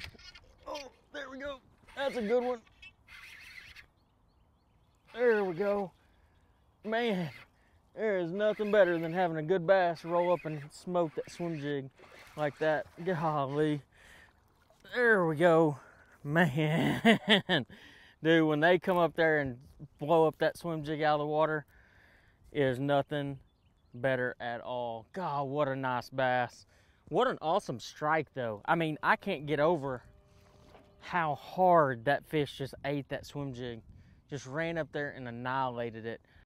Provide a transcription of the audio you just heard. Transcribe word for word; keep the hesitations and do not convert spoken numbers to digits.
Oh, there we go. That's a good one. There we go. Man, there is nothing better than having a good bass roll up and smoke that swim jig like that. Golly. There we go. Man. Dude, when they come up there and blow up that swim jig out of the water, it is nothing better at all. God, what a nice bass. What an awesome strike, though. I mean, I can't get over how hard that fish just ate that swim jig. Just ran up there and annihilated it.